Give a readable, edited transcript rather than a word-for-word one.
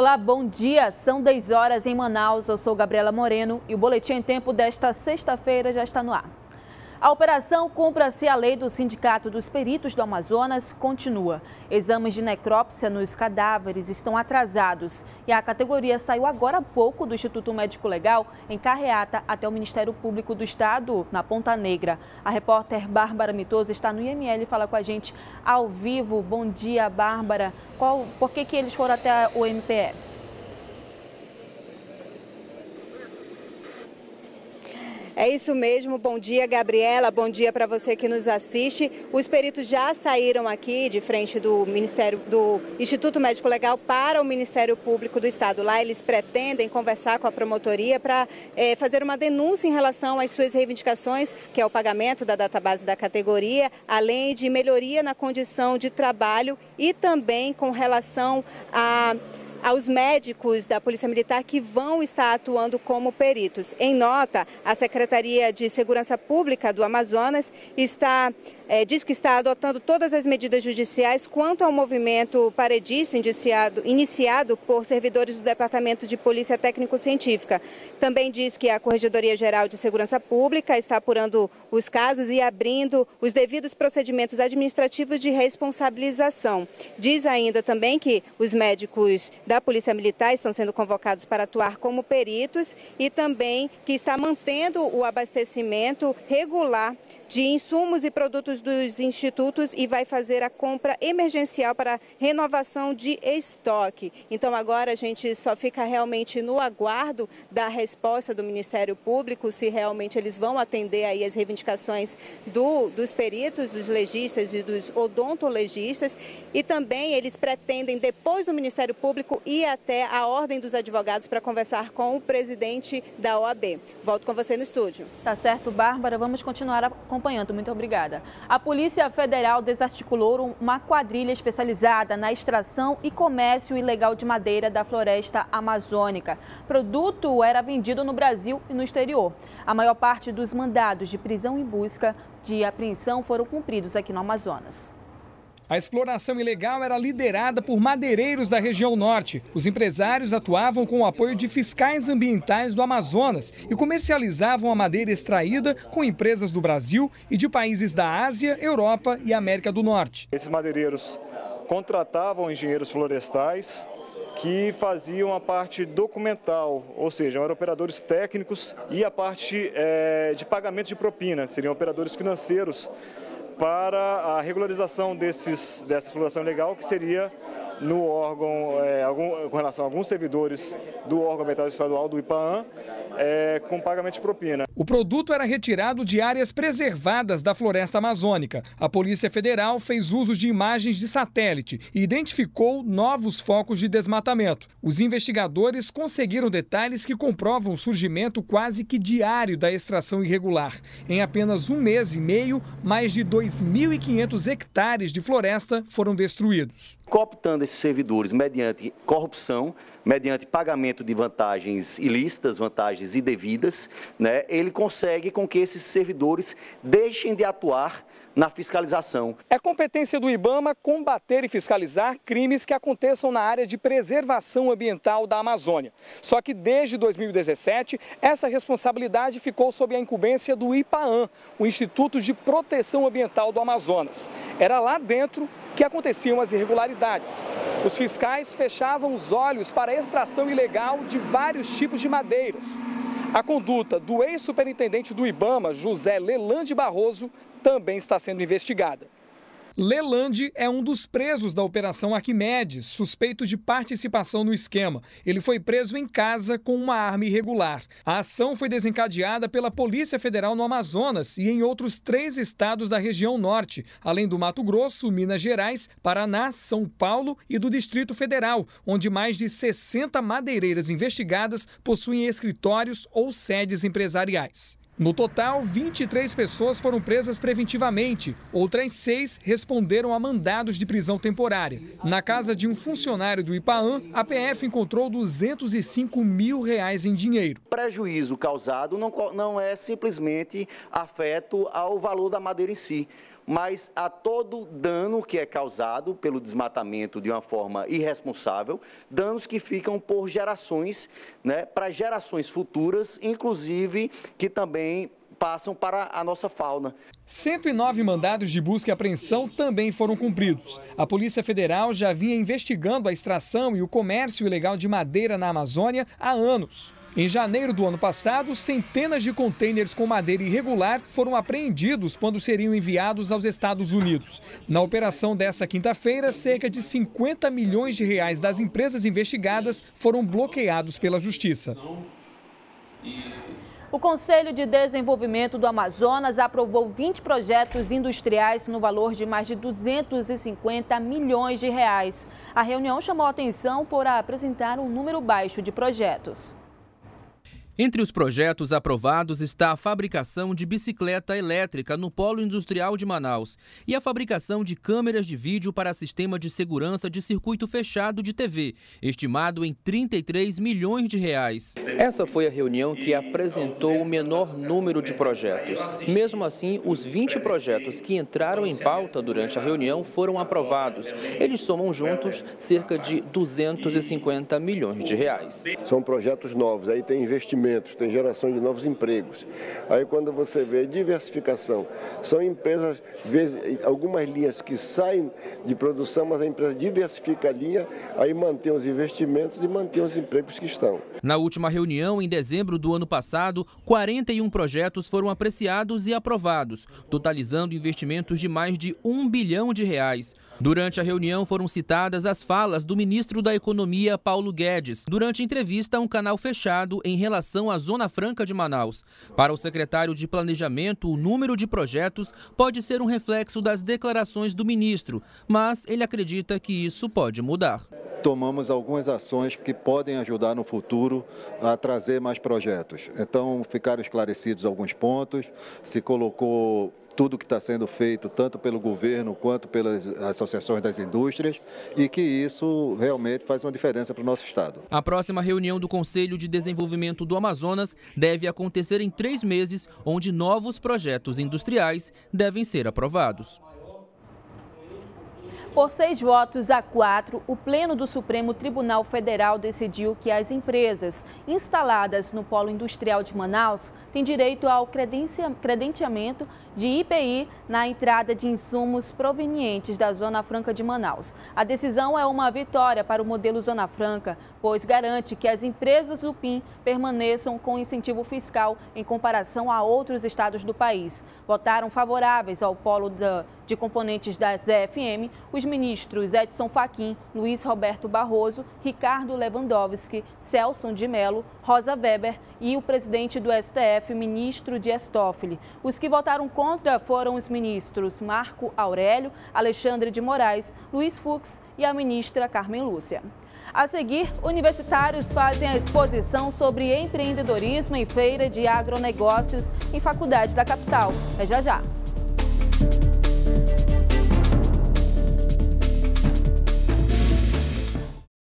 Olá, bom dia. São 10 horas em Manaus. Eu sou Gabriela Moreno e o Boletim em Tempo desta sexta-feira já está no ar. A operação Cumpra-se a Lei do Sindicato dos Peritos do Amazonas continua. Exames de necrópsia nos cadáveres estão atrasados e a categoria saiu agora há pouco do Instituto Médico Legal em carreata até o Ministério Público do Estado, na Ponta Negra. A repórter Bárbara Mitoso está no IML e fala com a gente ao vivo. Bom dia, Bárbara. Por que eles foram até o MPE? É isso mesmo, bom dia Gabriela, bom dia para você que nos assiste. Os peritos já saíram aqui de frente do Instituto Médico Legal para o Ministério Público do Estado. Lá eles pretendem conversar com a promotoria para fazer uma denúncia em relação às suas reivindicações, que é o pagamento da database da categoria, além de melhoria na condição de trabalho e também com relação aos médicos da Polícia Militar que vão estar atuando como peritos. Em nota, a Secretaria de Segurança Pública do Amazonas diz que está adotando todas as medidas judiciais quanto ao movimento paredista iniciado por servidores do Departamento de Polícia Técnico-Científica. Também diz que a Corregedoria Geral de Segurança Pública está apurando os casos e abrindo os devidos procedimentos administrativos de responsabilização. Diz ainda também que os médicos da Polícia Militar estão sendo convocados para atuar como peritos e também que está mantendo o abastecimento regular de insumos e produtos dos institutos e vai fazer a compra emergencial para renovação de estoque. Então agora a gente só fica realmente no aguardo da resposta do Ministério Público, se realmente eles vão atender aí as reivindicações dos peritos, dos legistas e dos odontologistas, e também eles pretendem, depois do Ministério Público, ir até a Ordem dos Advogados para conversar com o presidente da OAB. Volto com você no estúdio. Tá certo, Bárbara. Vamos continuar acompanhando. Muito obrigada. A Polícia Federal desarticulou uma quadrilha especializada na extração e comércio ilegal de madeira da floresta amazônica. O produto era vendido no Brasil e no exterior. A maior parte dos mandados de prisão e busca de apreensão foram cumpridos aqui no Amazonas. A exploração ilegal era liderada por madeireiros da região norte. Os empresários atuavam com o apoio de fiscais ambientais do Amazonas e comercializavam a madeira extraída com empresas do Brasil e de países da Ásia, Europa e América do Norte. Esses madeireiros contratavam engenheiros florestais que faziam a parte documental, ou seja, eram operadores técnicos, e a parte de pagamento de propina, que seriam operadores financeiros, para a regularização dessa exploração ilegal, que seria no órgão, com relação a alguns servidores do órgão ambiental estadual, do IPAAM, com pagamento de propina. O produto era retirado de áreas preservadas da floresta amazônica. A Polícia Federal fez uso de imagens de satélite e identificou novos focos de desmatamento. Os investigadores conseguiram detalhes que comprovam o surgimento quase que diário da extração irregular. Em apenas um mês e meio, mais de 2.500 hectares de floresta foram destruídos. Cooptando esses servidores mediante corrupção, mediante pagamento de vantagens ilícitas, vantagens indevidas, ele consegue com que esses servidores deixem de atuar na fiscalização. É competência do IBAMA combater e fiscalizar crimes que aconteçam na área de preservação ambiental da Amazônia. Só que desde 2017, essa responsabilidade ficou sob a incumbência do IPAAM, o Instituto de Proteção Ambiental do Amazonas. Era lá dentro que aconteciam as irregularidades. Os fiscais fechavam os olhos para a extração ilegal de vários tipos de madeiras. A conduta do ex-superintendente do IBAMA, José Lelande Barroso, também está sendo investigada. Lelande é um dos presos da Operação Arquimedes, suspeito de participação no esquema. Ele foi preso em casa com uma arma irregular. A ação foi desencadeada pela Polícia Federal no Amazonas e em outros 3 estados da região norte, além do Mato Grosso, Minas Gerais, Paraná, São Paulo e do Distrito Federal, onde mais de 60 madeireiras investigadas possuem escritórios ou sedes empresariais. No total, 23 pessoas foram presas preventivamente. Outras 6 responderam a mandados de prisão temporária. Na casa de um funcionário do IPAAM, a PF encontrou R$205 mil em dinheiro. O prejuízo causado não é simplesmente afeto ao valor da madeira em si, mas a todo dano que é causado pelo desmatamento de uma forma irresponsável, danos que ficam por gerações, né, para gerações futuras, inclusive que também passam para a nossa fauna. 109 mandados de busca e apreensão também foram cumpridos. A Polícia Federal já vinha investigando a extração e o comércio ilegal de madeira na Amazônia há anos. Em janeiro do ano passado, centenas de contêineres com madeira irregular foram apreendidos quando seriam enviados aos Estados Unidos. Na operação dessa quinta-feira, cerca de 50 milhões de reais das empresas investigadas foram bloqueados pela Justiça. O Conselho de Desenvolvimento do Amazonas aprovou 20 projetos industriais no valor de mais de 250 milhões de reais. A reunião chamou a atenção por apresentar um número baixo de projetos. Entre os projetos aprovados está a fabricação de bicicleta elétrica no Polo Industrial de Manaus e a fabricação de câmeras de vídeo para sistema de segurança de circuito fechado de TV, estimado em 33 milhões de reais. Essa foi a reunião que apresentou o menor número de projetos. Mesmo assim, os 20 projetos que entraram em pauta durante a reunião foram aprovados. Eles somam juntos cerca de 250 milhões de reais. São projetos novos, aí tem investimento, tem geração de novos empregos. Aí quando você vê diversificação, são empresas, algumas linhas que saem de produção, mas a empresa diversifica a linha, aí mantém os investimentos e mantém os empregos que estão. Na última reunião, em dezembro do ano passado, 41 projetos foram apreciados e aprovados, totalizando investimentos de mais de 1 bilhão de reais. Durante a reunião foram citadas as falas do ministro da Economia, Paulo Guedes, durante entrevista a um canal fechado em relação à Zona Franca de Manaus. Para o secretário de Planejamento, o número de projetos pode ser um reflexo das declarações do ministro, mas ele acredita que isso pode mudar. Tomamos algumas ações que podem ajudar no futuro a trazer mais projetos. Então, ficaram esclarecidos alguns pontos, se colocou tudo que está sendo feito, tanto pelo governo quanto pelas associações das indústrias, e que isso realmente faz uma diferença para o nosso estado. A próxima reunião do Conselho de Desenvolvimento do Amazonas deve acontecer em 3 meses, onde novos projetos industriais devem ser aprovados. Por 6 votos a 4, o Pleno do Supremo Tribunal Federal decidiu que as empresas instaladas no Polo Industrial de Manaus têm direito ao credenciamento de IPI na entrada de insumos provenientes da Zona Franca de Manaus. A decisão é uma vitória para o modelo Zona Franca, pois garante que as empresas do PIN permaneçam com incentivo fiscal em comparação a outros estados do país. Votaram favoráveis ao polo de componentes da ZFM os ministros Edson Fachin, Luiz Roberto Barroso, Ricardo Lewandowski, Celson de Mello, Rosa Weber e o presidente do STF, ministro Dias Toffoli. Os que votaram contra foram os ministros Marco Aurélio, Alexandre de Moraes, Luiz Fux e a ministra Carmen Lúcia. A seguir, universitários fazem a exposição sobre empreendedorismo em feira de agronegócios em faculdade da capital. É já já.